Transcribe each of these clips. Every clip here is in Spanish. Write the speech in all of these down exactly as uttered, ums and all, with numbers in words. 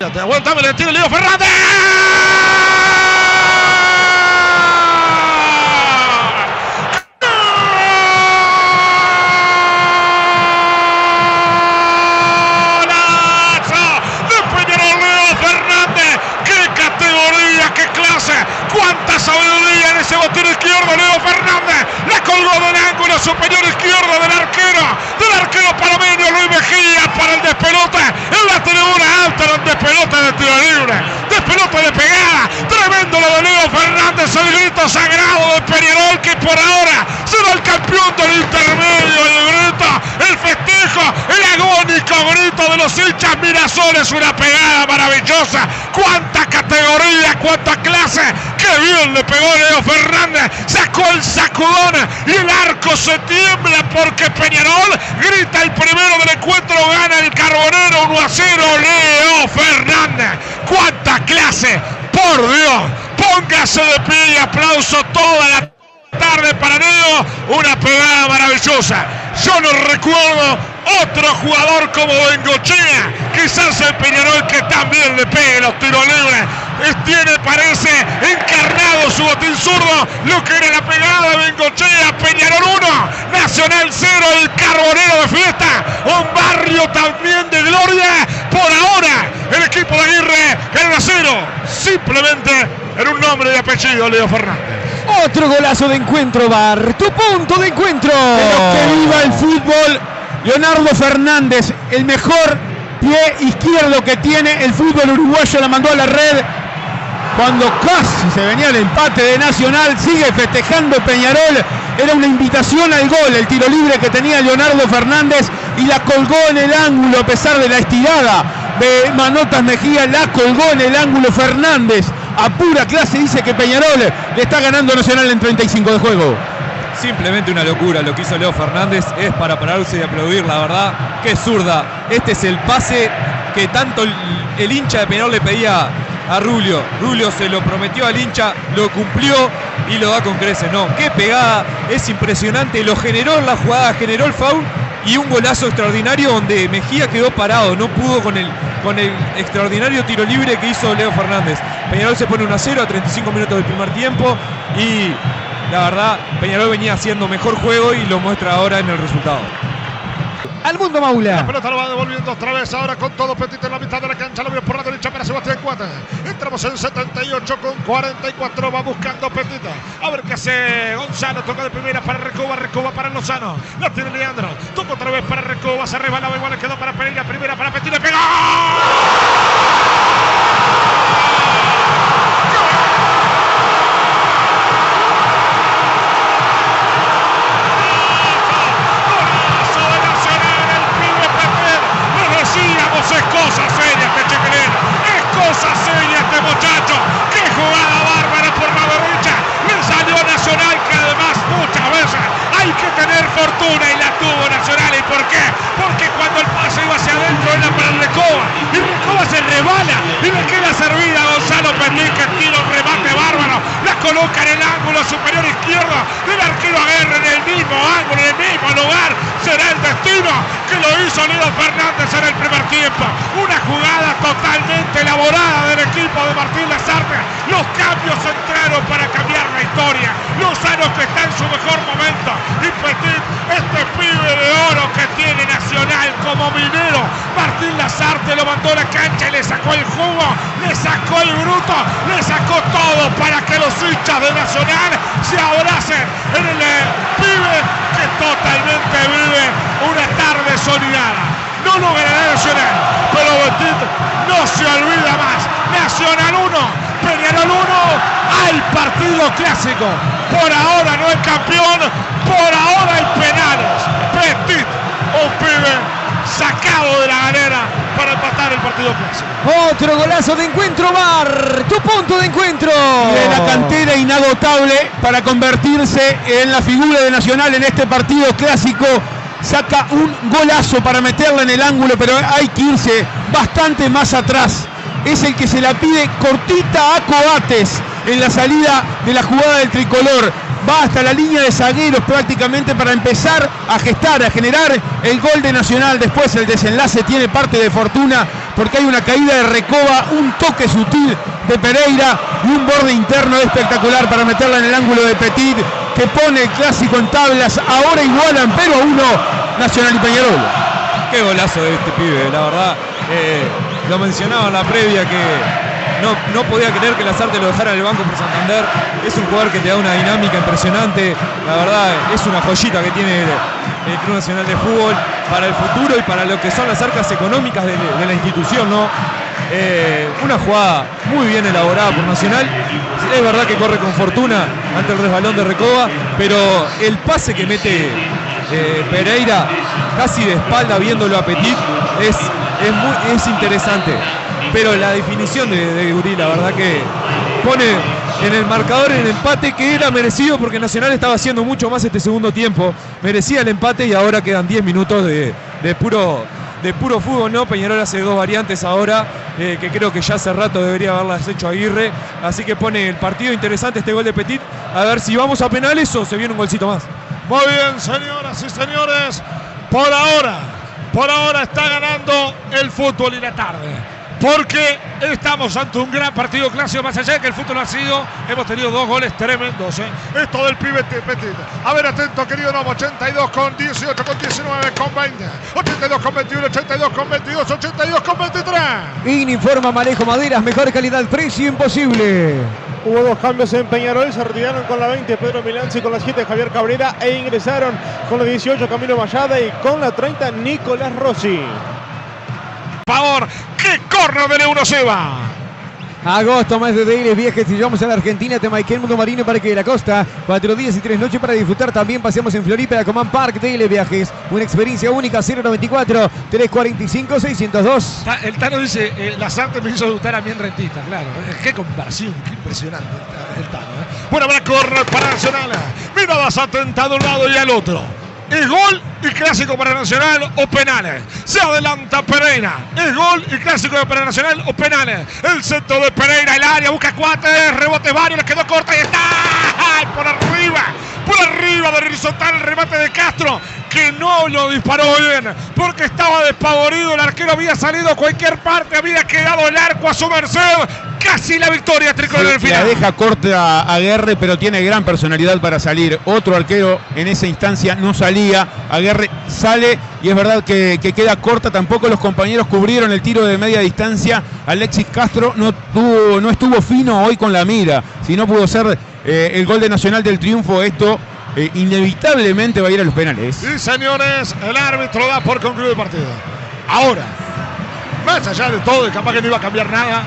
Aguantame, le tira Leo Fernández. ¡Cuánta sabiduría en ese botín izquierdo! Leo Fernández la colgó del ángulo superior izquierdo del arquero, del arquero panameño Luis Mejía para el despelote en la tribuna alta, el despelote de tiro libre, despelote de pegada, tremendo lo de Leo Fernández, el grito sagrado de Peñarol que por ahora será el campeón del intermedio, el grito, el festejo, el agónico grito de los hinchas Mirasoles, una pegada maravillosa, cuánta categoría, cuánta clase. ¡Qué bien le pegó Leo Fernández! Sacó el sacudón y el arco se tiembla porque Peñarol grita el primero del encuentro, gana el Carbonero uno a cero. Leo Fernández, ¡cuánta clase! ¡Por Dios! Póngase de pie y aplauso toda la tarde para Leo. Una pegada maravillosa. Yo no recuerdo otro jugador como Bengochea, quizás el Peñarol que también le pegue los tiros libres. Tiene, parece, encarnado su botín zurdo, lo que era la pegada de Bengochea. Peñarol uno, Nacional cero, el Carbonero de fiesta, un barrio también de gloria. Por ahora, el equipo de Aguirre en a cero, simplemente en un nombre y apellido, Leo Fernández. Otro golazo de encuentro, Bar, tu punto de encuentro. Pero que viva el fútbol. Leonardo Fernández, el mejor pie izquierdo que tiene el fútbol uruguayo, la mandó a la red cuando casi se venía el empate de Nacional. Sigue festejando Peñarol. Era una invitación al gol, el tiro libre que tenía Leonardo Fernández y la colgó en el ángulo a pesar de la estirada de Manotas Mejía. La colgó en el ángulo Fernández. A pura clase dice que Peñarol le está ganando a Nacional en treinta y cinco de juego. Simplemente una locura lo que hizo Leo Fernández, es para pararse y aplaudir, la verdad. Qué zurda. Este es el pase que tanto el, el hincha de Peñarol le pedía a Rulio. Rulio se lo prometió al hincha, lo cumplió y lo da con creces. No, qué pegada, es impresionante. Lo generó en la jugada, generó el foul y un golazo extraordinario donde Mejía quedó parado, no pudo con el, con el extraordinario tiro libre que hizo Leo Fernández. Peñarol se pone uno a cero a treinta y cinco minutos del primer tiempo y la verdad, Peñarol venía haciendo mejor juego y lo muestra ahora en el resultado. Al mundo Maula. La pelota lo va devolviendo otra vez ahora con todo Petit en la mitad de la cancha. Lo vio por la derecha para Sebastián Cuata. Entramos en setenta y ocho con cuarenta y cuatro. Va buscando Petit. A ver qué hace Gonzalo. Toca de primera para Recoba. Recoba para Lozano. La tiene Leandro. Toca otra vez para Recoba. Se resbalaba igual. Le quedó para Pereira. Primera para Petit. Le pegó. Es cosa seria este chiquilín, es cosa seria este muchacho. Qué jugada bárbara por la derecha. Le salió Nacional, que además muchas veces hay que tener fortuna y la tuvo Nacional. ¿Y por qué? Porque cuando el pase iba hacia adentro era para el Recoba y Recoba se rebala y le queda servida a Gonzalo Petit, que tira un remate bárbaro. La coloca en el ángulo superior izquierdo del arquero Aguirre, en el mismo ángulo, en el mismo lugar. Será el destino que lo hizo Leo Fernández en el primer tiempo. Una jugada totalmente elaborada del equipo de Martín Lazarte. Los cambios entraron para cambiar la historia. Lozano, que está en su mejor momento, y Petit, este pibe de oro que tiene Nacional como minero. Martín Lazarte lo mandó a la cancha y le sacó el jugo, le sacó el bruto, le sacó todo para que los hinchas de Nacional se abracen en el eh, pibe que totalmente vive una tarde soñada. No lo ganará Nacional, pero Petit no se olvida más. Nacional uno, Peñarol uno, al partido clásico. Por ahora no es campeón, por ahora hay penales. Petit, un pibe sacado de la galera para empatar el partido clásico. Otro golazo de encuentro, Bar, tu punto de encuentro. De la cantera inagotable para convertirse en la figura de Nacional en este partido clásico. Saca un golazo para meterla en el ángulo, pero hay que irse bastante más atrás. Es el que se la pide cortita a Coates en la salida de la jugada del tricolor. Va hasta la línea de zagueros prácticamente para empezar a gestar, a generar el gol de Nacional. Después el desenlace tiene parte de fortuna, porque hay una caída de Recoba, un toque sutil de Pereira y un borde interno espectacular para meterla en el ángulo de Petit, que pone el clásico en tablas. Ahora igualan, pero a uno Nacional y Peñarol. Qué golazo de este pibe, la verdad. Eh, lo mencionaba en la previa que no, no podía creer que Lasarte lo dejara en el banco por Santander. Es un jugador que te da una dinámica impresionante. La verdad, es una joyita que tiene el, el Club Nacional de Fútbol para el futuro y para lo que son las arcas económicas de, de la institución, ¿no? Eh, una jugada muy bien elaborada por Nacional. Es verdad que corre con fortuna ante el resbalón de Recoba, pero el pase que mete eh, Pereira casi de espalda viéndolo a Petit es, es, muy, es interesante. Pero la definición de, de Gurí, la verdad que pone en el marcador el empate que era merecido, porque Nacional estaba haciendo mucho más este segundo tiempo. Merecía el empate y ahora quedan diez minutos de, de puro... de puro fútbol, ¿no? Peñarol hace dos variantes ahora, eh, que creo que ya hace rato debería haberlas hecho Aguirre, así que pone el partido interesante este gol de Petit, a ver si vamos a penales o se viene un golcito más. Muy bien, señoras y señores, por ahora, por ahora está ganando el fútbol y la tarde, porque estamos ante un gran partido clásico, más allá de que el fútbol ha sido, hemos tenido dos goles tremendos, ¿eh? Esto del pibe Petit. A ver, atento, querido Nomo, ochenta y dos con dieciocho, con diecinueve, con veinte, ochenta y dos con veintiuno, ochenta y dos con veintidós, ochenta y dos con veintitrés. Informa Malejo Maderas, mejor calidad, precio imposible. Hubo dos cambios en Peñarol, se retiraron con la veinte Pedro Milanzi, con la siete Javier Cabrera e ingresaron con la dieciocho Camilo Mayada y con la treinta Nicolás Rossi. Favor, que corre de uno se va. Agosto, más de Deiles Viajes, y vamos a la Argentina, Temaiken, Mundo Marino, Parque de la Costa. Cuatro días y tres noches para disfrutar. También paseamos en Florida, Coman Park, Deiles Viajes. Una experiencia única, cero noventa y cuatro, trescientos cuarenta y cinco, seiscientos dos. El Tano dice, eh, Lasarte me hizo debutar a mí en Rentista, claro. Qué comparación, qué impresionante el Tano. ¿eh? Bueno, habrá correr para Nacional. Mira, Lasarte a un lado y al otro. Es gol y clásico para Nacional o penales. Se adelanta Pereira. Es gol y clásico para Nacional o penales. El centro de Pereira, el área, busca cuate, rebote varios, le quedó corta y está. ¡Ay! Por arriba, por arriba de Rizotal, el remate de Castro, que no lo disparó bien, porque estaba despavorido. El arquero había salido a cualquier parte, había quedado el arco a su merced. Casi la victoria tricolor en el final. La deja corta a Aguerre, pero tiene gran personalidad para salir. Otro arquero en esa instancia no salía. Aguerre sale y es verdad que, que queda corta. Tampoco los compañeros cubrieron el tiro de media distancia. Alexis Castro no, tuvo, no estuvo fino hoy con la mira. Si no pudo ser eh, el gol de Nacional del triunfo, esto eh, inevitablemente va a ir a los penales. Sí, señores, el árbitro da por concluido el partido. Ahora, más allá de todo, y capaz que no iba a cambiar nada,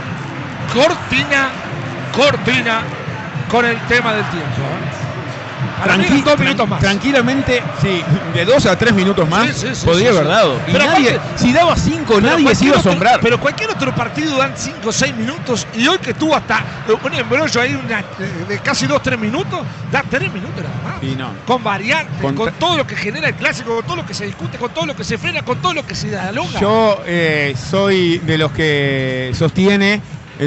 cortina, cortina con el tema del tiempo. ¿eh? Tranqui dos minutos más. Tranquilamente, sí, de dos a tres minutos más, sí, sí, sí, podría sí, haber dado. Y pero nadie, aparte, si daba cinco, nadie se iba a asombrar. Otro, pero cualquier otro partido dan cinco o seis minutos, y hoy que tuvo hasta un embrollo ahí una, de casi dos o tres minutos, da tres minutos nada más. Y no. Con variantes, con, con todo lo que genera el clásico, con todo lo que se discute, con todo lo que se frena, con todo lo que se dialoga. Yo eh, soy de los que sostiene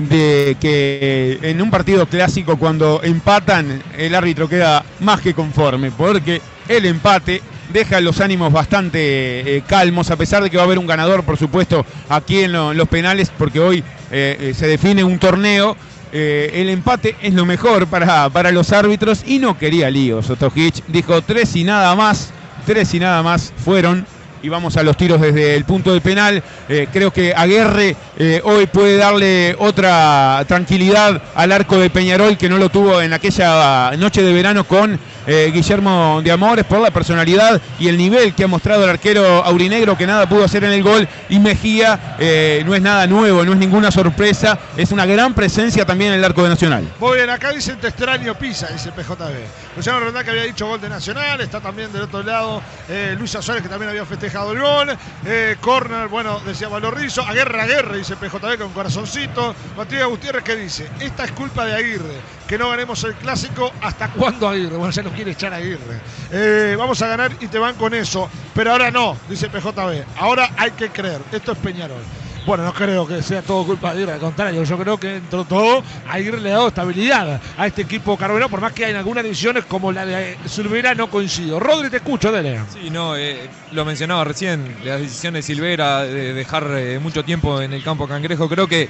de que en un partido clásico, cuando empatan, el árbitro queda más que conforme, porque el empate deja los ánimos bastante eh, calmos, a pesar de que va a haber un ganador, por supuesto, aquí en, lo, en los penales, porque hoy eh, se define un torneo. Eh, el empate es lo mejor para, para los árbitros y no quería líos. Otojic dijo tres y nada más, tres y nada más fueron. Y vamos a los tiros desde el punto de penal. Eh, creo que Aguerre eh, hoy puede darle otra tranquilidad al arco de Peñarol, que no lo tuvo en aquella noche de verano con eh, Guillermo de Amores, por la personalidad y el nivel que ha mostrado el arquero aurinegro, que nada pudo hacer en el gol. Y Mejía eh, no es nada nuevo, no es ninguna sorpresa, es una gran presencia también en el arco de Nacional. Muy bien, acá dicen te extraño Pisa, dice P J B. Luciano Rondá, que había dicho gol de Nacional, está también del otro lado eh, Luisa Suárez, que también había festejado el gol. Eh, corner, bueno, decía Valorrizo. Aguerre, Aguerre, dice P J B con corazoncito. Matías Gutiérrez, que dice, esta es culpa de Aguirre, que no ganemos el clásico. ¿Hasta cuándo Aguirre? Bueno, ya nos quiere echar a Aguirre. Eh, vamos a ganar y te van con eso, pero ahora no, dice P J B. Ahora hay que creer, esto es Peñarol. Bueno, no creo que sea todo culpa de Aguirre, al contrario, yo creo que dentro de todo Aguirre le ha dado estabilidad a este equipo carbonero, por más que en algunas divisiones como la de Silvera no coincido. Rodri, te escucho, dele. Sí, no, eh, lo mencionaba recién, las decisiones de Silvera de dejar eh, mucho tiempo en el campo cangrejo, creo que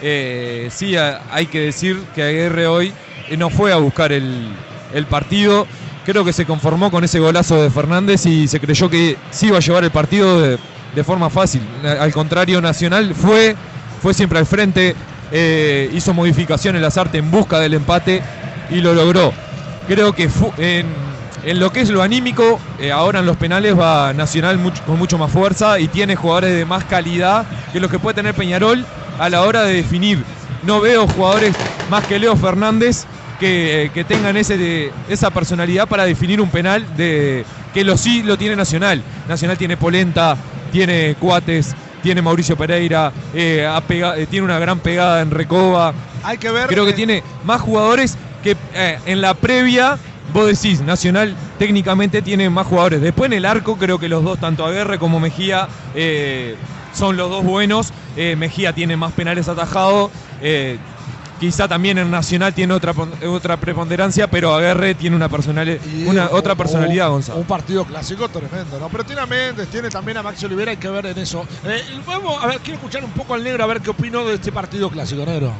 eh, sí a, hay que decir que Aguirre hoy eh, no fue a buscar el, el partido. Creo que se conformó con ese golazo de Fernández y se creyó que sí iba a llevar el partido de, de forma fácil. Al contrario, Nacional fue, fue siempre al frente, eh, hizo modificaciones Lazarte en busca del empate y lo logró. Creo que fu- en, en lo que es lo anímico, eh, ahora en los penales va Nacional mucho, con mucho más fuerza y tiene jugadores de más calidad que los que puede tener Peñarol a la hora de definir. No veo jugadores más que Leo Fernández Que, que tengan ese de, esa personalidad para definir un penal de que lo sí lo tiene Nacional. Nacional tiene Polenta, tiene Cuates, tiene Mauricio Pereira, eh, ha pega, eh, tiene una gran pegada en Recoba. Hay que ver. Creo que eh, tiene más jugadores que eh, en la previa. Vos decís, Nacional técnicamente tiene más jugadores. Después en el arco creo que los dos, tanto Aguirre como Mejía, eh, son los dos buenos. Eh, Mejía tiene más penales atajados. Eh, Quizá también en Nacional tiene otra, otra preponderancia, pero Aguirre tiene una, personali- una un, otra personalidad, un, Gonzalo. Un partido clásico tremendo, ¿no? Pero tiene a Méndez, tiene también a Maxi Olivera, hay que ver en eso. Eh, vamos a ver, quiero escuchar un poco al Negro a ver qué opinó de este partido clásico, Negro.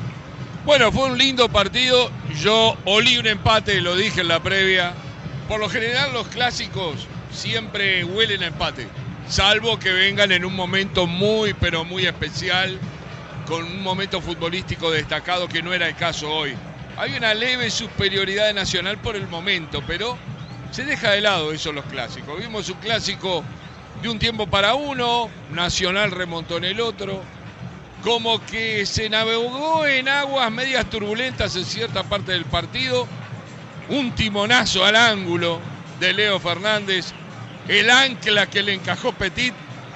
Bueno, fue un lindo partido. Yo olí un empate, lo dije en la previa. Por lo general los clásicos siempre huelen a empate, salvo que vengan en un momento muy, pero muy especial, con un momento futbolístico destacado que no era el caso hoy. Hay una leve superioridad de Nacional por el momento, pero se deja de lado eso los clásicos. Vimos un clásico de un tiempo para uno, Nacional remontó en el otro, como que se navegó en aguas medias turbulentas en cierta parte del partido. Un timonazo al ángulo de Leo Fernández, el ancla que le encajó Petit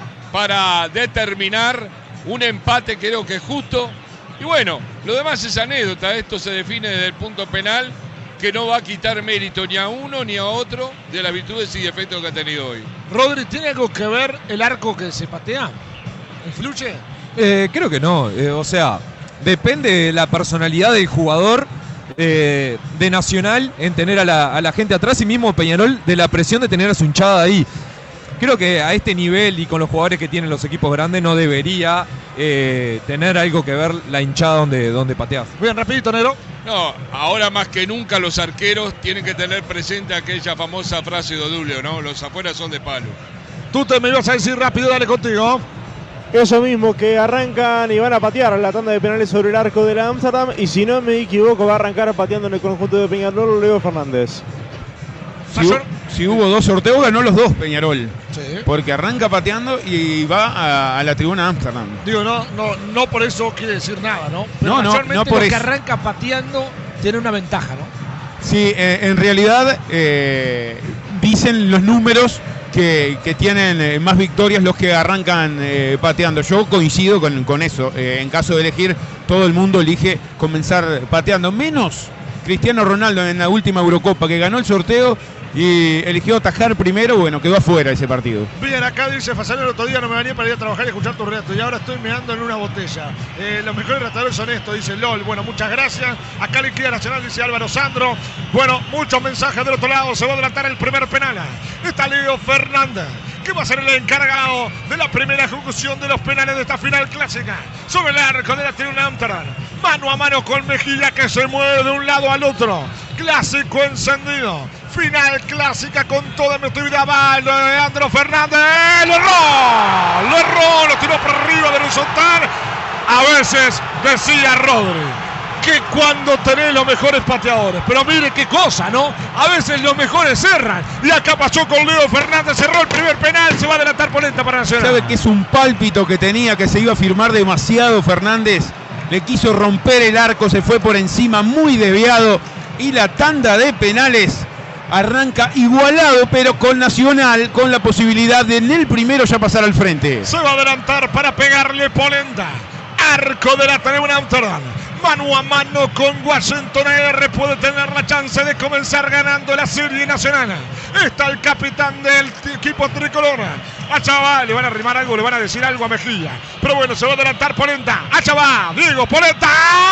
para determinar un empate creo que justo. Y bueno, lo demás es anécdota. Esto se define desde el punto penal, que no va a quitar mérito ni a uno ni a otro de las virtudes y defectos que ha tenido hoy. Rodri, ¿tiene algo que ver el arco que se patea? ¿Influye? Eh, creo que no. Eh, o sea, depende de la personalidad del jugador eh, de Nacional en tener a la, a la gente atrás, y mismo Peñarol de la presión de tener a su hinchada ahí. Creo que a este nivel y con los jugadores que tienen los equipos grandes no debería eh, tener algo que ver la hinchada donde, donde pateas. Bien, rapidito, Negro. No, ahora más que nunca los arqueros tienen que tener presente aquella famosa frase de Odulio, ¿no? Los afuera son de palo. Tú te me ibas a decir rápido, dale contigo. Eso mismo, que arrancan y van a patear la tanda de penales sobre el arco de la Amsterdam. Y si no me equivoco, va a arrancar pateando en el conjunto de Peñarol Leo Fernández. Si, hu- si hubo dos sorteos, ganó los dos Peñarol. Sí. Porque arranca pateando y va a, a la tribuna Amsterdam. Digo, no, no, no por eso quiere decir nada, ¿no? Pero No, no, mayormente no por los que eso. arranca pateando tiene una ventaja, ¿no? Sí, eh, en realidad eh, dicen los números que, que tienen eh, más victorias los que arrancan eh, pateando. Yo coincido con, con eso. Eh, en caso de elegir, todo el mundo elige comenzar pateando. Menos Cristiano Ronaldo en la última Eurocopa, que ganó el sorteo y eligió atajar primero. Bueno, quedó afuera ese partido. Bien, acá dice Fasanel, el otro día no me venía para ir a trabajar y escuchar tu relato y ahora estoy meando en una botella. Eh, los mejores relatadores son estos, dice LOL. Bueno, muchas gracias. Acá Liquida Nacional, dice Álvaro Sandro. Bueno, muchos mensajes del otro lado. Se va a adelantar el primer penal. Está Leo Fernández, que va a ser el encargado de la primera ejecución de los penales de esta final clásica. Sobre el arco de la tribuna Amsterdam. Mano a mano con Mejía, que se mueve de un lado al otro. Clásico encendido. Final clásica con toda emotividad. Va Leandro Fernández. ¡Lo erró! ¡Lo erró! Lo tiró por arriba de horizontal. A veces decía Rodri que cuando tenés los mejores pateadores. Pero mire qué cosa, ¿no? A veces los mejores cerran. Y acá pasó con Leo Fernández. Cerró el primer penal. Se va a adelantar Polenta para Nacional. ¿Sabe que es un pálpito que tenía, que se iba a firmar demasiado Fernández? Le quiso romper el arco, se fue por encima, muy desviado. Y la tanda de penales arranca igualado, pero con Nacional, con la posibilidad de en el primero ya pasar al frente. Se va a adelantar para pegarle Polenta. Arco de la tribuna Amsterdam. mano a mano con Washington. A R puede tener la chance de comenzar ganando la serie nacional. Está el capitán del equipo tricolor. A Chaval, le van a arrimar algo, le van a decir algo a Mejía. Pero bueno, se va a adelantar Polenta. A Chaval, Diego Polenta.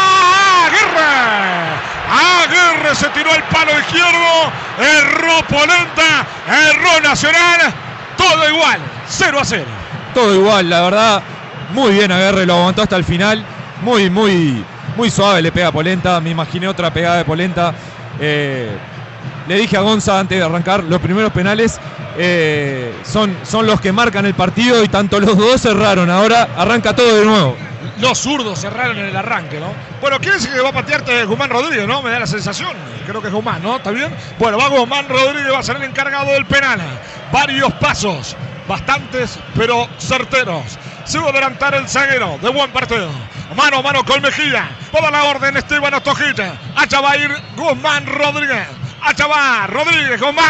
Aguirre. Aguirre se tiró el palo izquierdo. Erró Polenta. Erró Nacional. Todo igual. cero a cero. Todo igual, la verdad. Muy bien Aguirre, lo aguantó hasta el final. Muy, muy, muy suave le pega a Polenta. Me imaginé otra pegada de Polenta. Eh, le dije a Gonza antes de arrancar, los primeros penales eh, son, son los que marcan el partido y tanto los dos cerraron. Ahora arranca todo de nuevo. Los zurdos cerraron en el arranque, ¿no? Bueno, quiere decir que va a patearte Guzmán Rodríguez, ¿no? Me da la sensación. Creo que es Guzmán, ¿no? ¿Está bien? Bueno, va Guzmán Rodríguez, va a ser el encargado del penal. Varios pasos, bastantes, pero certeros. Se va a adelantar el zaguero de buen partido. Mano a mano con Mejía. Va a dar la orden Esteban Ostojita. Allá va a ir Guzmán Rodríguez. Allá va Rodríguez. Guzmán.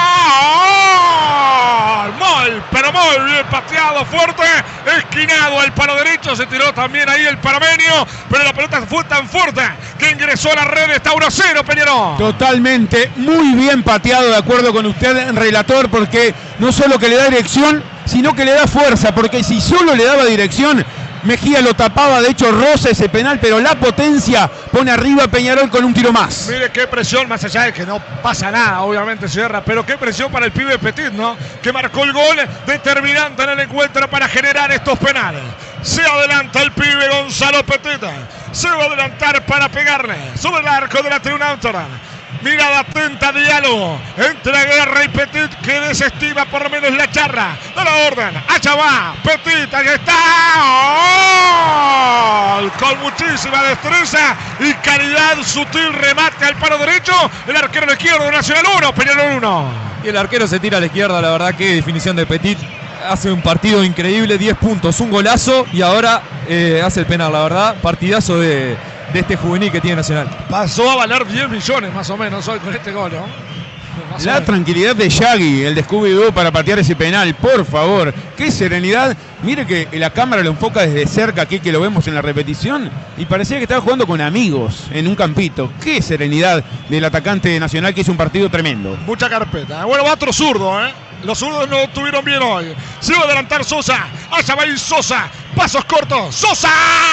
Muy, pero muy bien pateado, fuerte. Esquinado al palo derecho. Se tiró también ahí el panameño. Pero la pelota fue tan fuerte que ingresó a la red. Está uno a cero, Peñarol. Totalmente. Muy bien pateado, de acuerdo con usted, relator, porque no solo que le da dirección, sino que le da fuerza, porque si solo le daba dirección, Mejía lo tapaba, de hecho roza ese penal, pero la potencia pone arriba a Peñarol con un tiro más. Mire qué presión, más allá de que no pasa nada, obviamente Sierra, pero qué presión para el pibe Petit, ¿no? Que marcó el gol determinante en el encuentro para generar estos penales. Se adelanta el pibe Gonzalo Petit, se va a adelantar para pegarle sobre el arco de la tribuna autora. Mirada atenta, diálogo entre Aguirre y Petit, que desestima por lo menos la charla. Da la orden, allá va Petit, ahí está. ¡Oh! Con muchísima destreza y calidad, sutil remate al palo derecho. El arquero izquierdo, Nacional uno, Peñarol uno. Y el arquero se tira a la izquierda, la verdad que definición de Petit. Hace un partido increíble, diez puntos, un golazo y ahora eh, hace el penal, la verdad. Partidazo de... de este juvenil que tiene Nacional. Pasó a valer diez millones más o menos hoy con este gol, ¿no? Más La tranquilidad de Yagui, el de Scooby-Doo para patear ese penal, por favor. Qué serenidad. Mire que la cámara lo enfoca desde cerca aquí, que lo vemos en la repetición, y parecía que estaba jugando con amigos en un campito. Qué serenidad del atacante Nacional, que hizo un partido tremendo. Mucha carpeta. Bueno, va otro zurdo, ¿eh? Los zurdos no tuvieron bien hoy. Se va a adelantar Sosa. Allá va a ir Sosa. Pasos cortos. ¡Sosa!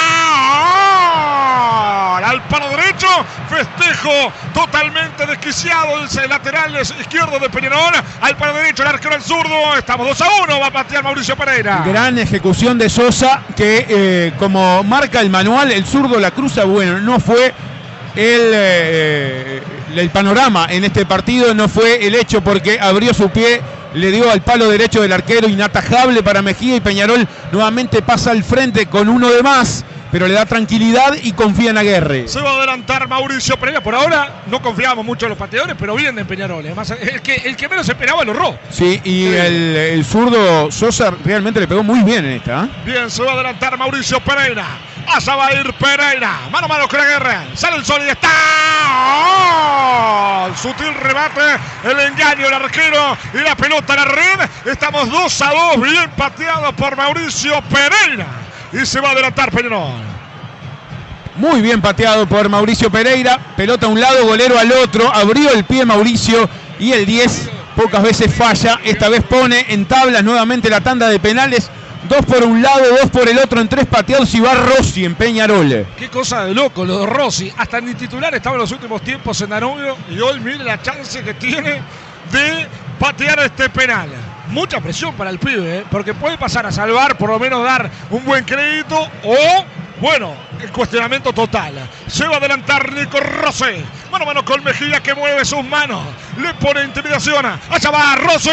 Al palo derecho. Festejo totalmente desquiciado. El lateral izquierdo de Peñarol. Al palo derecho, el arquero al zurdo. Estamos dos a uno. Va a patear Mauricio Pereira. Gran ejecución de Sosa, que eh, como marca el manual, el zurdo la cruza. Bueno, no fue el, eh, el panorama en este partido. No fue el hecho, porque abrió su pie. Le dio al palo derecho del arquero, inatajable para Mejía, y Peñarol nuevamente pasa al frente con uno de más, pero le da tranquilidad y confía en Aguirre. Se va a adelantar Mauricio Pereira. Por ahora no confiamos mucho en los pateadores, pero bien de Peñarol. Además, el que, el que menos esperaba lo erró. Sí, y sí. El, el zurdo Sosa realmente le pegó muy bien en esta. ¿eh? Bien, se va a adelantar Mauricio Pereira. Allá va a ir Pereira. Mano a mano con Aguirre. Sale el sol y está. ¡Oh! El sutil rebate. El engaño del arquero. Y la pelota a la red. Estamos dos a dos. Bien pateado por Mauricio Pereira. Y se va a adelantar Peñarol. Muy bien pateado por Mauricio Pereira. Pelota a un lado, golero al otro. Abrió el pie Mauricio. Y el diez pocas veces falla. Esta vez pone en tablas nuevamente la tanda de penales. Dos por un lado, dos por el otro en tres pateados, y va Rossi en Peñarol. Qué cosa de loco lo de Rossi. Hasta ni titular estaba en los últimos tiempos en Danubio, y hoy mire la chance que tiene de patear este penal. Mucha presión para el pibe, ¿eh? Porque puede pasar a salvar, por lo menos dar un buen crédito, o, bueno, el cuestionamiento total. Se va a adelantar Nico Rossi. Mano a mano con Mejía, que mueve sus manos. Le pone intimidación. Allá va Rossi.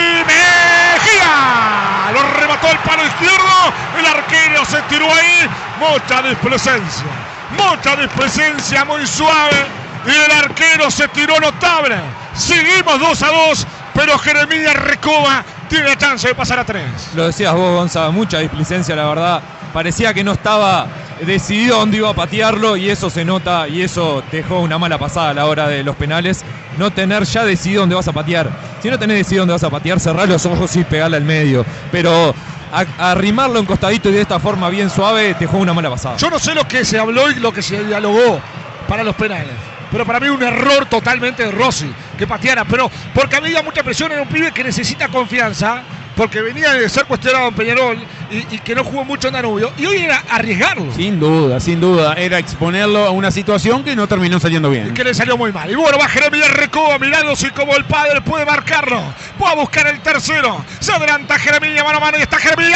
Mejía. Lo remató el palo izquierdo. El arquero se tiró ahí. Mucha displicencia. Mucha displicencia, muy suave. Y el arquero se tiró notable. Seguimos dos a dos. Pero Jeremías Recoba tiene la chance de pasar a tres. Lo decías vos, Gonzalo, mucha displicencia, la verdad. Parecía que no estaba decidido dónde iba a patearlo, y eso se nota, y eso te dejó una mala pasada a la hora de los penales. No tener ya decidido dónde vas a patear. Si no tenés decidido dónde vas a patear, cerrá los ojos y pegarle al medio. Pero a, a arrimarlo en costadito y de esta forma bien suave, te juega una mala pasada. Yo no sé lo que se habló y lo que se dialogó para los penales, pero para mí un error totalmente de Rossi que pateara, pero porque había mucha presión en un pibe que necesita confianza, porque venía de ser cuestionado en Peñarol y, y que no jugó mucho en Danubio, y hoy era arriesgarlo. Sin duda, sin duda, era exponerlo a una situación que no terminó saliendo bien. Y que le salió muy mal. Y bueno, va Jeremías Recoba mirando si como el padre puede marcarlo. Va a buscar el tercero. Se adelanta Jeremías, mano a mano, y está Jeremías.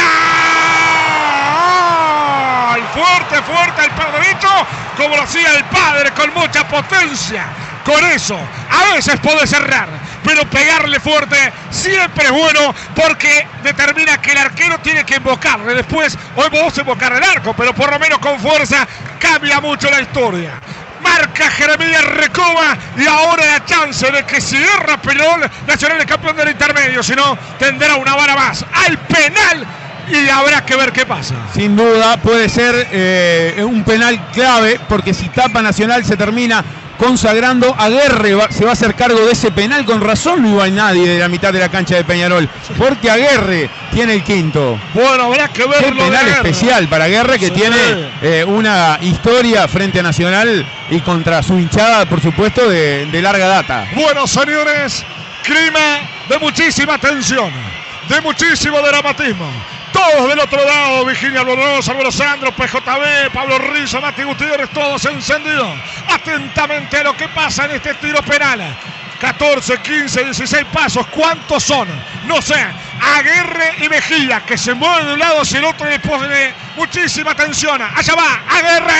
¡Ay! Fuerte, fuerte el palo derecho, como lo hacía el padre, con mucha potencia. Con eso, a veces puede cerrar, pero pegarle fuerte siempre es bueno porque determina que el arquero tiene que invocarle. Después, hoy vos invocar el arco, pero por lo menos con fuerza cambia mucho la historia. Marca Jeremías Recoba y ahora la chance de que si erra Peñarol, Nacional es campeón del intermedio, si no tendrá una vara más al penal. Y habrá que ver qué pasa. Sin duda puede ser eh, un penal clave, porque si tapa Nacional se termina consagrando. Aguerre va, se va a hacer cargo de ese penal. Con razón no iba nadie de la mitad de la cancha de Peñarol, porque Aguerre tiene el quinto. Bueno, habrá que verlo. Qué penal especial para Aguerre, que sí. tiene eh, una historia frente a Nacional y contra su hinchada, por supuesto, de, de larga data. Bueno, señores, clima de muchísima tensión, de muchísimo dramatismo. Todos del otro lado, Virginia Albornoz, Álvaro Sandro, P J B, Pablo Rizzo, Mati Gutiérrez, todos encendidos. Atentamente a lo que pasa en este tiro penal. catorce, quince, dieciséis pasos. ¿Cuántos son? No sé. Aguerre y Mejía, que se mueven de un lado hacia el otro y le pone muchísima tensión. Allá va, Aguerre.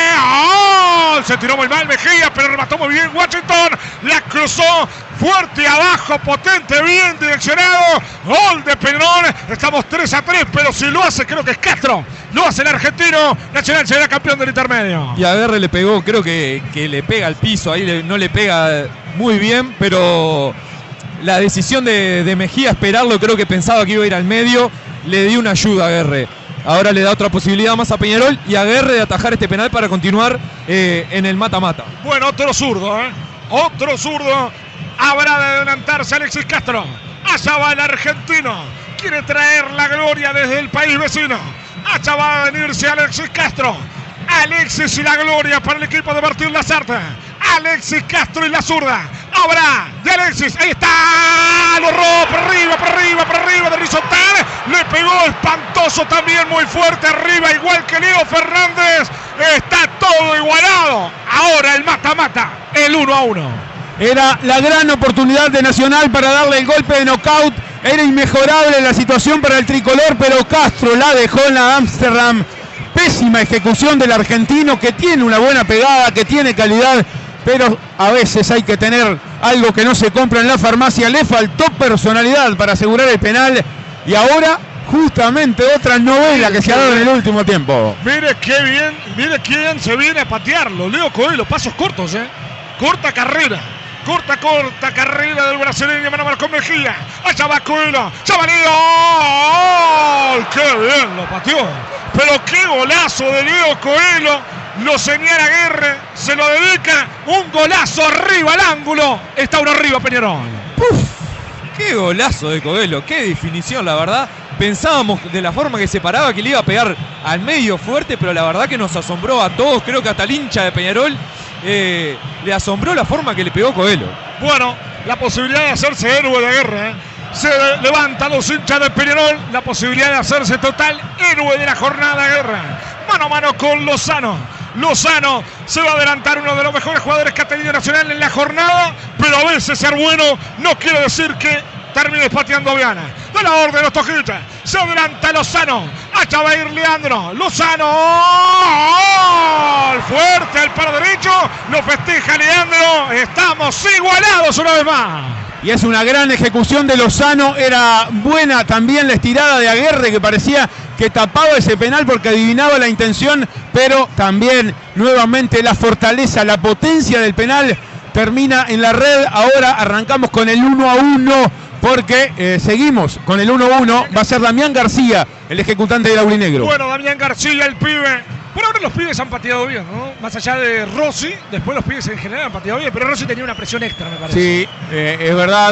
¡Oh! Se tiró muy mal Mejía, pero remató muy bien Washington. La cruzó fuerte abajo, potente, bien direccionado. Gol de Peñarol. Estamos tres a tres, pero si lo hace, creo que es Castro. Lo hace el argentino. Nacional será campeón del intermedio. Y Aguerre le pegó, creo que, que le pega al piso. Ahí le, no le pega muy bien, pero la decisión de, de Mejía esperarlo, creo que pensaba que iba a ir al medio, le dio una ayuda a Aguerre. Ahora le da otra posibilidad más a Peñarol y a Aguerre de atajar este penal para continuar eh, en el mata-mata. Bueno, otro zurdo, ¿eh? Otro zurdo. Habrá de adelantarse Alexis Castro. Allá va el argentino. Quiere traer la gloria desde el país vecino. Allá va a venirse Alexis Castro. Alexis y la gloria para el equipo de Martín Lazarte. Alexis Castro y la zurda. Habrá de Alexis. Ahí está. Lo robó por arriba, por arriba, por arriba de Rizzotar. Le pegó espantoso también, muy fuerte arriba, igual que Leo Fernández. Está todo igualado. Ahora el mata-mata. El uno a uno. Era la gran oportunidad de Nacional para darle el golpe de knockout. Era inmejorable la situación para el tricolor, pero Castro la dejó en la Amsterdam. Pésima ejecución del argentino, que tiene una buena pegada, que tiene calidad, pero a veces hay que tener algo que no se compra en la farmacia. Le faltó personalidad para asegurar el penal y ahora justamente otra novela que se ha dado en el último tiempo. Mire qué bien, mire quién se viene a patearlo. Leo Coelho, pasos cortos, ¿eh? Corta carrera. Corta, corta carrera del brasileño, mano marcó Mejía. Allá va Coelho, ya va Leo. ¡Oh! ¡Qué bien lo pateó! Pero qué golazo de Leo Coelho. Lo señala Aguerre, se lo dedica. Un golazo arriba al ángulo. Está uno arriba Peñarol. ¡Puf! ¡Qué golazo de Coelho! ¡Qué definición, la verdad! Pensábamos de la forma que se paraba que le iba a pegar al medio fuerte, pero la verdad que nos asombró a todos. Creo que hasta el hincha de Peñarol eh, le asombró la forma que le pegó Coelho. Bueno, la posibilidad de hacerse héroe de Aguerre, ¿eh? Se levanta los hinchas de Peñarol. La posibilidad de hacerse total héroe de la jornada Aguerre. Mano a mano con Lozano. Lozano se va a adelantar, uno de los mejores jugadores que ha tenido Nacional en la jornada, pero a veces ser bueno no quiere decir que termine pateando Viana. De la orden de los Tojitas. Se adelanta Lozano. Allá va a ir Leandro. Lozano. ¡Oh! Fuerte el palo derecho. Lo festeja Leandro. Estamos igualados una vez más. Y es una gran ejecución de Lozano. Era buena también la estirada de Aguerre, que parecía que tapaba ese penal porque adivinaba la intención, pero también nuevamente la fortaleza, la potencia del penal termina en la red. Ahora arrancamos con el uno a uno porque eh, seguimos con el uno a uno. Va a ser Damián García el ejecutante del aurinegro. Bueno, Damián García, el pibe. Por ahora los pibes han pateado bien, ¿no? Más allá de Rossi, después los pibes en general han pateado bien, pero Rossi tenía una presión extra, me parece. Sí, eh, es verdad.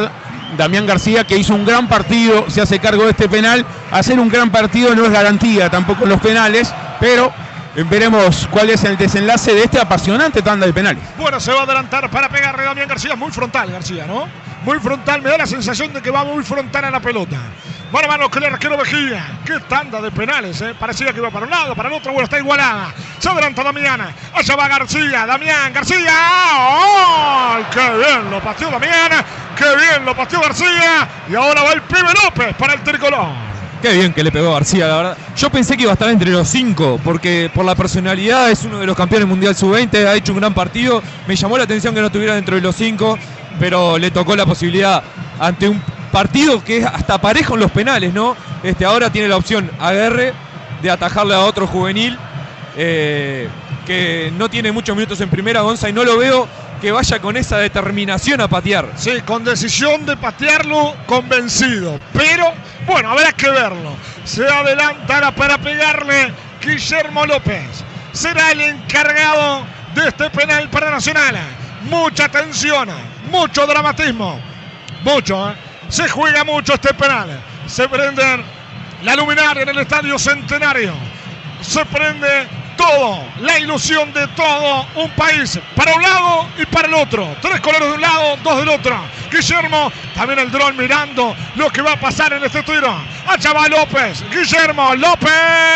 Damián García, que hizo un gran partido, se hace cargo de este penal. Hacer un gran partido no es garantía tampoco en los penales, pero veremos cuál es el desenlace de este apasionante tanda de penales. Bueno, se va a adelantar para pegarle Damián García. Muy frontal García, ¿no? Muy frontal, me da la sensación de que va muy frontal a la pelota. Mano a mano con el arquero Mejía. Qué tanda de penales, ¿eh? Parecía que iba para un lado, para el otro. Bueno, está igualada. Se adelanta Damián. Allá va García. Damián García. ¡Oh! ¡Qué bien lo pateó Damián! ¡Qué bien lo pateó García! Y ahora va el pibe López para el tricolor. Qué bien que le pegó García, la verdad. Yo pensé que iba a estar entre los cinco, porque por la personalidad es uno de los campeones mundial sub veinte, ha hecho un gran partido. Me llamó la atención que no estuviera dentro de los cinco, pero le tocó la posibilidad ante un partido que es hasta parejo en los penales, ¿no? Este, ahora tiene la opción Aguerre de atajarle a otro juvenil eh, que no tiene muchos minutos en primera, Gonza, y no lo veo que vaya con esa determinación a patear. Sí, con decisión de patearlo, convencido. Pero, bueno, habrá que verlo. Se adelantará para pegarle Guillermo López. Será el encargado de este penal para Nacional. Mucha tensión, mucho dramatismo. Mucho, ¿eh? Se juega mucho este penal. Se prende la luminaria en el Estadio Centenario. Se prende todo, la ilusión de todo un país, para un lado y para el otro. Tres colores de un lado, dos del otro. Guillermo, también el dron mirando lo que va a pasar en este tiro. Allá va López, Guillermo López.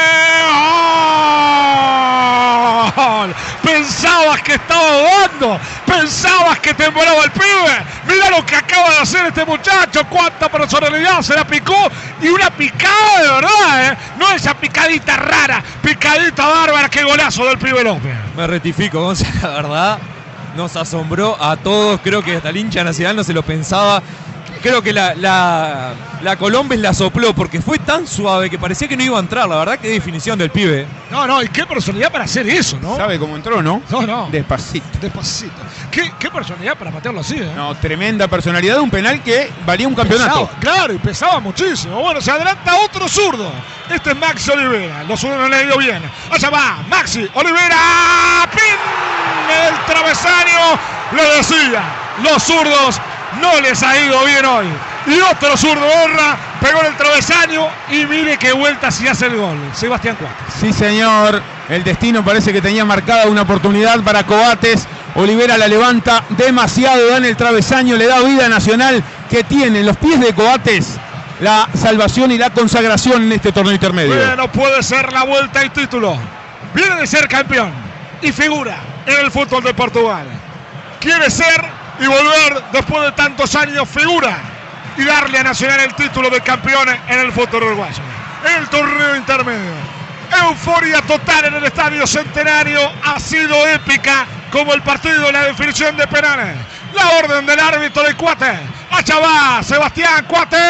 ¡Gol! Pensabas que estaba dando, pensabas que te volaba el pibe. Mira lo que acaba de hacer este muchacho, cuánta personalidad, se la picó y una picada de verdad, ¿eh? No esa picadita rara, picadita bárbara. Qué golazo del pibe López. Me rectifico, Gonzalo, la verdad, nos asombró a todos. Creo que hasta el hincha nacional no se lo pensaba. Creo que la, la, la Colombes la sopló porque fue tan suave que parecía que no iba a entrar. La verdad, qué definición del pibe. No, no, y qué personalidad para hacer eso, ¿no? ¿Sabe cómo entró, no? No, no. Despacito. Despacito. ¿Qué, qué personalidad para patearlo así, ¿eh? No, tremenda personalidad de un penal que valía un campeonato. Pesaba, claro, y pesaba muchísimo. Bueno, se adelanta otro zurdo. Este es Maxi Olivera. Los zurdos no le ha ido bien. Allá va Maxi Olivera. ¡Pin! El travesaño. Le decía, los zurdos no les ha ido bien hoy. Y otro zurdo Borra pegó en el travesaño y mire qué vuelta si hace el gol. Sebastián Coates. Sí, señor. El destino parece que tenía marcada una oportunidad para Coates. Olivera la levanta demasiado, da en el travesaño, le da vida a Nacional, que tiene en los pies de Coates la salvación y la consagración en este torneo intermedio. Bueno, puede ser la vuelta y título. Viene de ser campeón y figura en el fútbol de Portugal. Quiere ser y volver después de tantos años figura y darle a Nacional el título de campeón en el fútbol uruguayo. En el torneo intermedio. Euforia total en el Estadio Centenario. Ha sido épica como el partido de la definición de penales. La orden del árbitro de Coates. Allá va Sebastián Coates.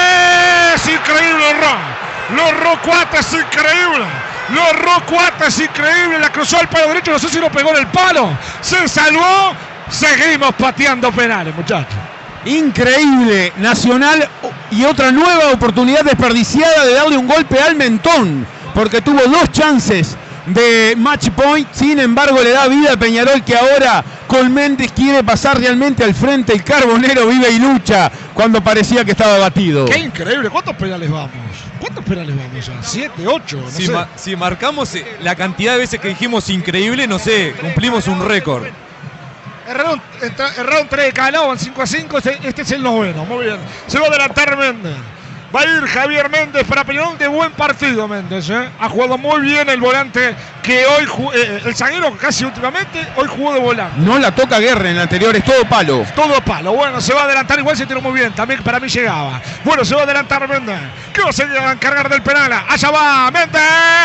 Increíble error. Lo erró Coates, increíble. Lo erró Coates, increíble. La cruzó al palo derecho. No sé si lo pegó en el palo. Se salvó. Seguimos pateando penales, muchachos. Increíble. Nacional y otra nueva oportunidad desperdiciada de darle un golpe al mentón, porque tuvo dos chances de match point. Sin embargo, le da vida a Peñarol, que ahora con Méndez quiere pasar realmente al frente. El Carbonero vive y lucha cuando parecía que estaba batido. Qué increíble. ¿Cuántos penales vamos? ¿Cuántos penales vamos ya? ¿Siete, ocho? No si, sé. ma si marcamos la cantidad de veces que dijimos increíble, no sé, cumplimos un récord. Erraron, erraron tres de cada lado, van cinco a cinco. Este, este es el noveno. Muy bien. Se va a adelantar Méndez. Va a ir Javier Méndez para Peñarol. De buen partido Méndez, ¿eh? Ha jugado muy bien el volante que hoy, eh, el zaguero casi últimamente, hoy jugó de volante. No la toca Guerra en el anterior, es todo palo. Todo palo. Bueno, se va a adelantar, igual se tiró muy bien. También para mí llegaba. Bueno, se va a adelantar Méndez. ¿Qué va a ser a encargar del penal? Allá va Méndez.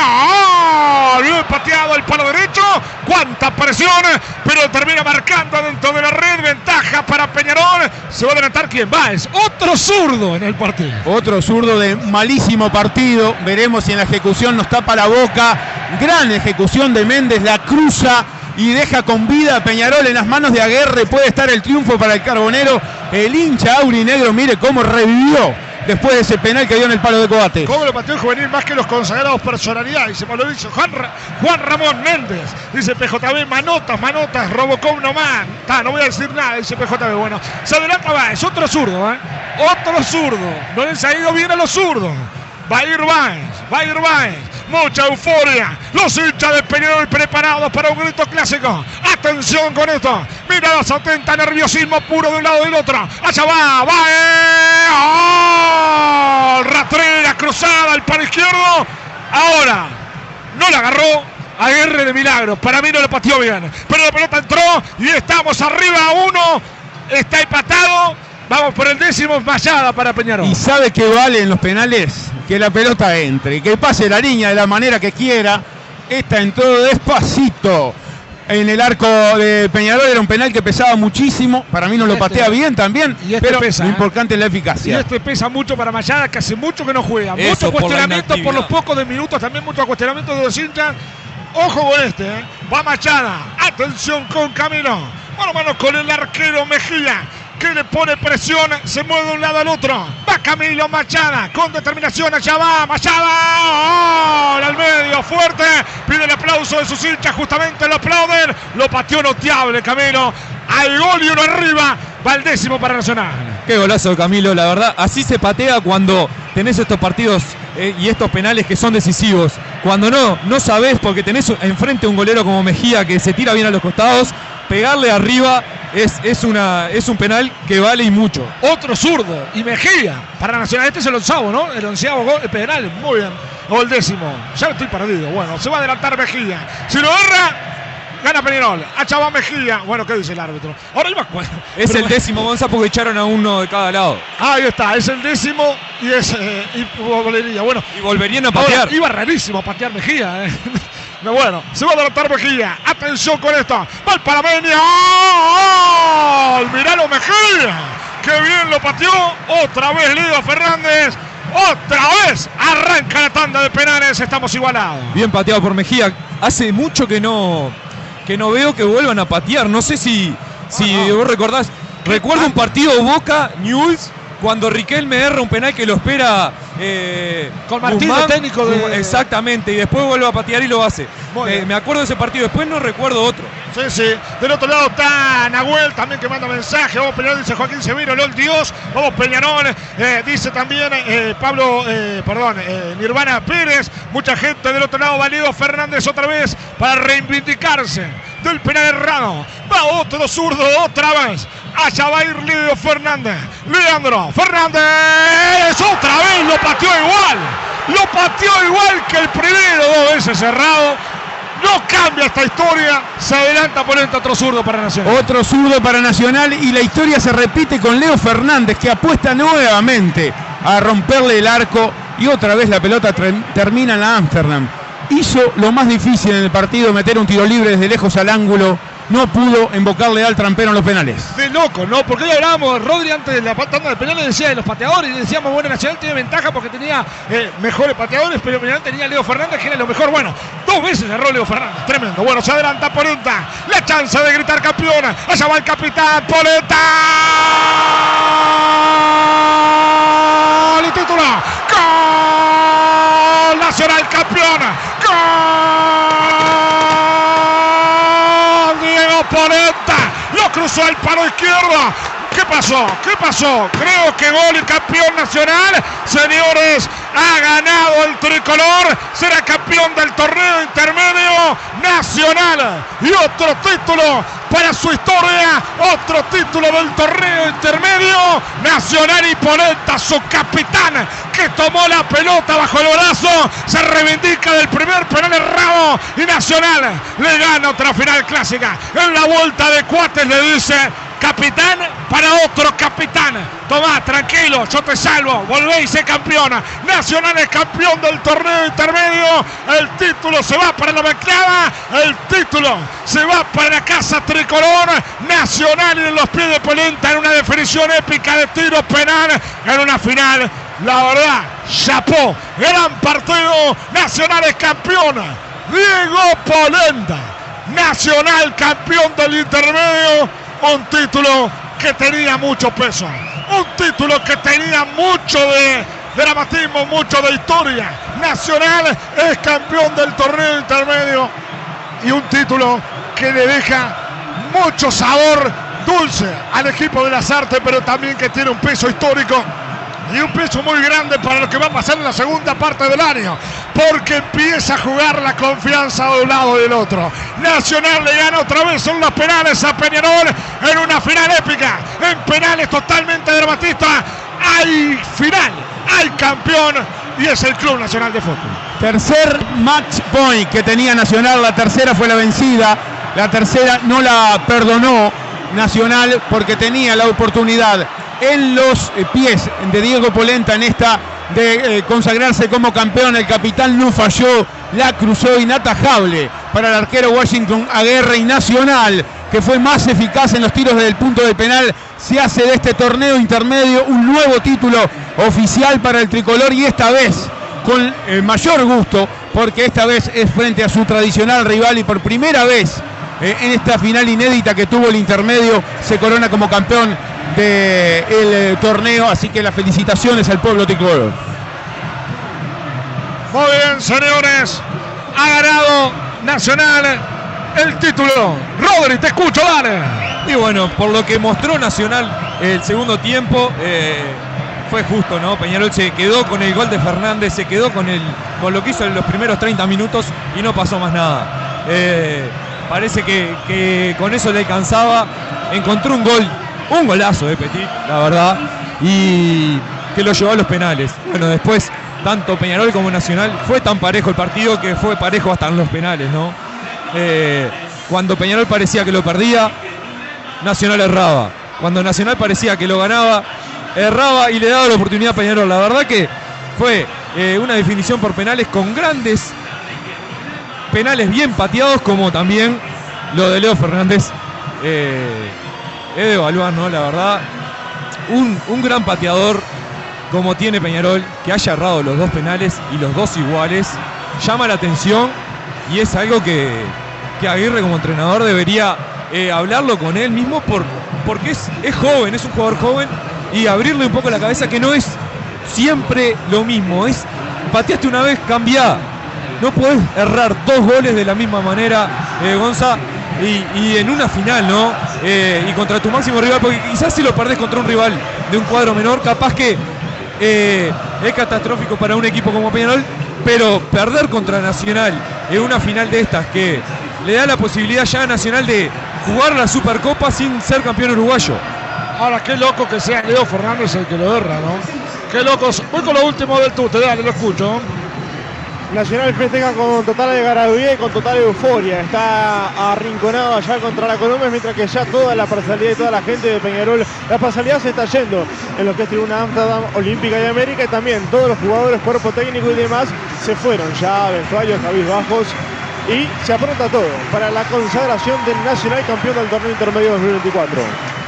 ¡Oh! Bien pateado el palo derecho. Cuánta presión, pero termina marcando dentro de la red. Ventaja para Peñarol. Se va a adelantar quién va. Es otro zurdo en el partido. Otro zurdo de malísimo partido. Veremos si en la ejecución nos tapa la boca. Gran ejecución de Méndez, la cruza y deja con vida a Peñarol en las manos de Aguerre. Puede estar el triunfo para el Carbonero. El hincha aurinegro, mire cómo revivió después de ese penal que dio en el palo de Coates. ¿Cómo lo pateó el juvenil más que los consagrados personalidades? Se lo dice Juan, Ra Juan Ramón Méndez. Dice P J B, manotas, manotas, Robocop nomás. Ta, no voy a decir nada, dice P J B. Bueno, se adelanta Báez, otro zurdo, ¿eh? Otro zurdo. No les ha ido bien a los zurdos. Va a ir Báez, va a ir Báez. Mucha euforia. Los hinchas de Peñarol preparados para un grito clásico. Atención con esto. Miradas atentas, nerviosismo puro de un lado y del otro. Allá va, Báez. ¡Oh! Rastrera cruzada al palo izquierdo. Ahora no la agarró. Aguirre de milagro. Para mí no lo pateó bien. Pero la pelota entró y estamos arriba a uno. Está empatado. Vamos por el décimo, Mayada para Peñarol. ¿Y sabe qué vale en los penales? Que la pelota entre y que pase la línea de la manera que quiera. Esta entró despacito en el arco de Peñarol. Era un penal que pesaba muchísimo. Para mí no lo este, patea bien también. Y este pero pesa, lo ¿eh? importante es la eficacia. Y este pesa mucho para Mayada, que hace mucho que no juega. Eso, mucho por cuestionamiento por, por los pocos de minutos. También mucho cuestionamiento de los hinchas. Ojo con este, ¿eh? Va Machada. Atención con Camilo. Mano a mano con el arquero Mejía, que le pone presión, se mueve de un lado al otro. Va Camilo Machada, con determinación, allá va Machada. ¡Oh! Al medio, fuerte. Pide el aplauso de sus hinchas, justamente lo aplauden. Lo pateó noteable Camilo. Al gol y uno arriba. Va el décimo para Nacional. Qué golazo, Camilo, la verdad. Así se patea cuando tenés estos partidos eh, y estos penales que son decisivos. Cuando no, no sabés, porque tenés enfrente un golero como Mejía que se tira bien a los costados. Pegarle arriba es, es, una, es un penal que vale y mucho. Otro zurdo y Mejía para Nacional. Este es el onceavo, ¿no? El onceavo gol, el penal. Muy bien. O el décimo. Ya estoy perdido. Bueno, se va a adelantar Mejía. Si lo erra, gana Peñarol. Allá va Mejía. Bueno, ¿qué dice el árbitro? Ahora iba. Bueno, es pero, el décimo, Gonza, porque echaron a uno de cada lado. Ahí está, es el décimo y es. Eh, y volvería. Bueno. Y volverían a patear. Ahora, iba rarísimo a patear Mejía, ¿eh? No, bueno, se va a adelantar Mejía. Atención con esto. Va el Panameña. ¡Oh! Miralo Mejía. Qué bien lo pateó. Otra vez Leo Fernández. Otra vez arranca la tanda de penales. Estamos igualados. Bien pateado por Mejía. Hace mucho que no, que no veo que vuelvan a patear. No sé si, si ah, no. vos recordás. Recuerdo un partido Boca Newell's cuando Riquelme erra un penal que lo espera eh, con Martínez, técnico de... Exactamente, y después vuelve a patear y lo hace. Eh, me acuerdo de ese partido, después no recuerdo otro. Sí, sí. Del otro lado está Nahuel también que manda mensaje. Vamos Peñarol, dice Joaquín Severo, LOL Dios. Vamos Peñarol, eh, dice también eh, Pablo, eh, perdón, eh, Nirvana Pérez. Mucha gente del otro lado, Valido Fernández otra vez para reivindicarse del penal errado. Va otro zurdo otra vez. Allá va a ir Leo Fernández. Leandro Fernández. Otra vez lo pateó igual. Lo pateó igual que el primero, dos veces cerrado. No cambia esta historia. Se adelanta por este otro zurdo para Nacional. Otro zurdo para Nacional y la historia se repite con Leo Fernández, que apuesta nuevamente a romperle el arco y otra vez la pelota termina en la Amsterdam. Hizo lo más difícil en el partido, meter un tiro libre desde lejos al ángulo. No pudo invocarle al trampero en los penales. De loco, ¿no? Porque hoy hablábamos, Rodri, antes de la tanda de penales, decía de los pateadores. Y decíamos, bueno, Nacional tiene ventaja porque tenía eh, mejores pateadores, pero Peñarol tenía a Leo Fernández, que era lo mejor. Bueno, dos veces erró Leo Fernández. Tremendo. Bueno, se adelanta Polenta. La chance de gritar campeona. Allá va el capitán Polenta. ¡El título! ¡Gol! Nacional campeona. ¡Gol! Polenta lo cruzó al palo izquierdo. ¿Qué pasó? ¿Qué pasó? Creo que gol y campeón Nacional. Señores, ha ganado el tricolor. Será campeón del torneo intermedio nacional. Y otro título para su historia. Otro título del torneo intermedio nacional. Y Polenta, su capitán, que tomó la pelota bajo el brazo, se reivindica del primer penal errado. Y Nacional le gana otra final clásica. En la vuelta de Cuates le dice: capitán para otro capitán. Tomá, tranquilo, yo te salvo. Volvé y sé campeona. Nacional es campeón del torneo intermedio. El título se va para la bancada. El título se va para la casa tricolor. Nacional en los pies de Polenta en una definición épica de tiro penal en una final. La verdad, chapó. Gran partido. Nacional es campeona. Diego Polenta. Nacional campeón del intermedio. Un título que tenía mucho peso. Un título que tenía mucho de dramatismo, mucho de historia. Nacional es campeón del torneo intermedio y un título que le deja mucho sabor dulce al equipo de Lasarte, pero también que tiene un peso histórico y un peso muy grande para lo que va a pasar en la segunda parte del año, porque empieza a jugar la confianza de un lado y del otro. Nacional le gana otra vez en los penales a Peñarol en una final épica, en penales totalmente dramatista. Hay final, hay campeón y es el Club Nacional de Fútbol. Tercer match point que tenía Nacional, la tercera fue la vencida, la tercera no la perdonó Nacional porque tenía la oportunidad en los pies de Diego Polenta en esta de eh, consagrarse como campeón. El capitán no falló, la cruzó inatajable para el arquero Washington Aguerre, y Nacional, que fue más eficaz en los tiros desde el punto de penal, se hace de este torneo intermedio un nuevo título oficial para el tricolor, y esta vez con eh, mayor gusto, porque esta vez es frente a su tradicional rival y por primera vez eh, en esta final inédita que tuvo el intermedio se corona como campeón del de torneo, así que las felicitaciones al pueblo tricolor. Muy bien, señores, ha ganado Nacional el título. Rodri, te escucho, dale. Y bueno, por lo que mostró Nacional el segundo tiempo, eh, fue justo, ¿no? Peñarol se quedó con el gol de Fernández, se quedó con, el, con lo que hizo en los primeros treinta minutos y no pasó más nada. Eh, parece que, que con eso le alcanzaba, encontró un gol. Un golazo de Petit, la verdad, y que lo llevó a los penales. Bueno, después, tanto Peñarol como Nacional, fue tan parejo el partido que fue parejo hasta en los penales, ¿no? Eh, cuando Peñarol parecía que lo perdía, Nacional erraba. Cuando Nacional parecía que lo ganaba, erraba y le daba la oportunidad a Peñarol. La verdad que fue eh, una definición por penales con grandes penales bien pateados, como también lo de Leo Fernández. Eh, Es de evaluar, ¿no? La verdad, un, un gran pateador como tiene Peñarol, que haya errado los dos penales y los dos iguales, llama la atención y es algo que, que Aguirre como entrenador debería eh, hablarlo con él mismo por, porque es, es joven, es un jugador joven, y abrirle un poco la cabeza que no es siempre lo mismo, es pateaste una vez, cambiá, no podés errar dos goles de la misma manera, eh, Gonza. Y, y en una final, ¿no? Eh, y contra tu máximo rival, porque quizás si lo perdés contra un rival de un cuadro menor, capaz que eh, es catastrófico para un equipo como Peñarol, pero perder contra Nacional en una final de estas que le da la posibilidad ya a Nacional de jugar la Supercopa sin ser campeón uruguayo. Ahora, qué loco que sea Leo Fernández el que lo erra, ¿no? Qué locos. Voy con lo último del tute, dale, lo escucho. Nacional festeja con total algarabía y con total euforia. Está arrinconado allá contra la Colombia, mientras que ya toda la parcialidad y toda la gente de Peñarol, la parcialidad se está yendo en lo que es Tribuna Amsterdam, Olímpica y América, y también todos los jugadores, cuerpo técnico y demás se fueron ya vestuarios, cabizbajos, y se apronta todo para la consagración del Nacional campeón del torneo intermedio dos mil veinticuatro.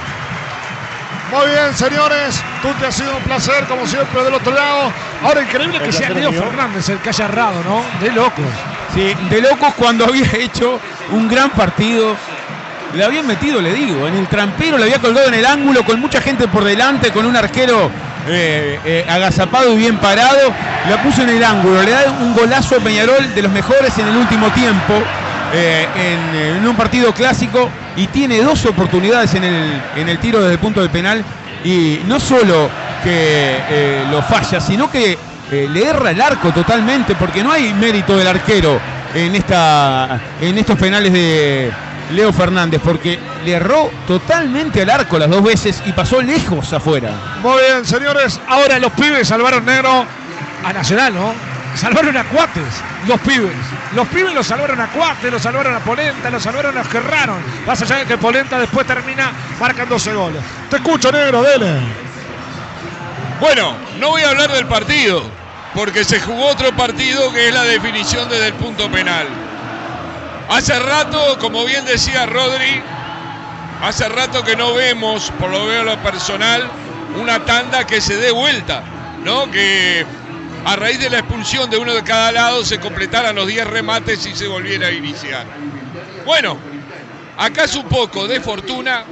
Muy bien, señores, Tute, ha sido un placer, como siempre, del otro lado. Ahora, increíble que sea Leo Fernández el que haya errado, ¿no? De locos. Sí, de locos cuando había hecho un gran partido. Le habían metido, le digo, en el trampero, le había colgado en el ángulo, con mucha gente por delante, con un arquero eh, eh, agazapado y bien parado. La puso en el ángulo, le da un golazo a Peñarol de los mejores en el último tiempo. Eh, en, en un partido clásico, y tiene dos oportunidades en el, en el tiro desde el punto del penal, y no solo que eh, lo falla, sino que eh, le erra el arco totalmente, porque no hay mérito del arquero en, esta, en estos penales de Leo Fernández, porque le erró totalmente al arco las dos veces y pasó lejos afuera. Muy bien, señores, ahora los pibes salvaron, negro, a Nacional, ¿no? Salvaron a Cuates, los pibes. Los pibes los salvaron a Cuates, los salvaron a Polenta, los salvaron a Gerrano. Más allá de que Polenta después termina marcándose goles. Te escucho, negro, dele. Bueno, no voy a hablar del partido, porque se jugó otro partido que es la definición desde el punto penal. Hace rato, como bien decía Rodri, hace rato que no vemos, por lo veo lo personal, una tanda que se dé vuelta, ¿no? Que a raíz de la expulsión de uno de cada lado se completaran los diez remates y se volviera a iniciar. Bueno, acá es un poco de fortuna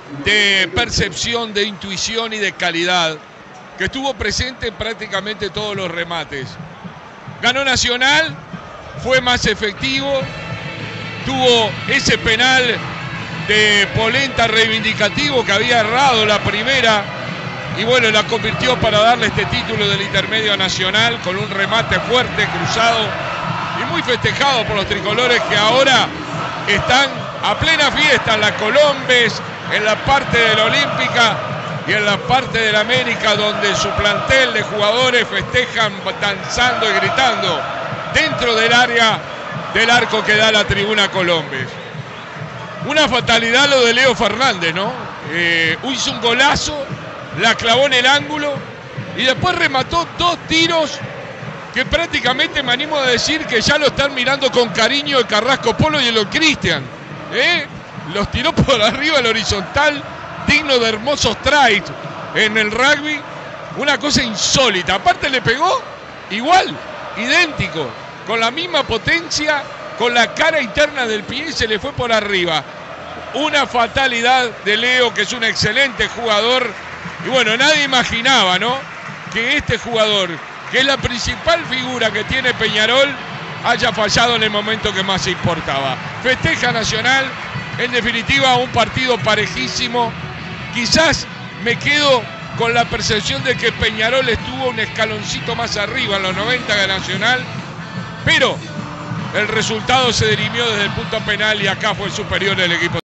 de percepción, de intuición y de calidad, que estuvo presente en prácticamente todos los remates. Ganó Nacional, fue más efectivo, tuvo ese penal de Polenta reivindicativo que había errado la primera y bueno, la convirtió para darle este título del intermedio a Nacional con un remate fuerte, cruzado y muy festejado por los tricolores que ahora están a plena fiesta en la Colombes, en la parte de la Olímpica y en la parte de la América, donde su plantel de jugadores festejan danzando y gritando dentro del área del arco que da la tribuna Colombes. Una fatalidad lo de Leo Fernández, ¿no? Eh, hizo un golazo, la clavó en el ángulo y después remató dos tiros que prácticamente me animo a decir que ya lo están mirando con cariño el Carrasco Polo y el Cristian. ¿eh? Los tiró por arriba al horizontal, digno de hermosos tries en el rugby. Una cosa insólita. Aparte le pegó igual, idéntico, con la misma potencia, con la cara interna del pie y se le fue por arriba. Una fatalidad de Leo, que es un excelente jugador. Y bueno, nadie imaginaba, ¿no?, que este jugador, que es la principal figura que tiene Peñarol, haya fallado en el momento que más importaba. Festeja Nacional, en definitiva un partido parejísimo. Quizás me quedo con la percepción de que Peñarol estuvo un escaloncito más arriba en los noventa de Nacional, pero el resultado se dirimió desde el punto penal y acá fue superior el equipo.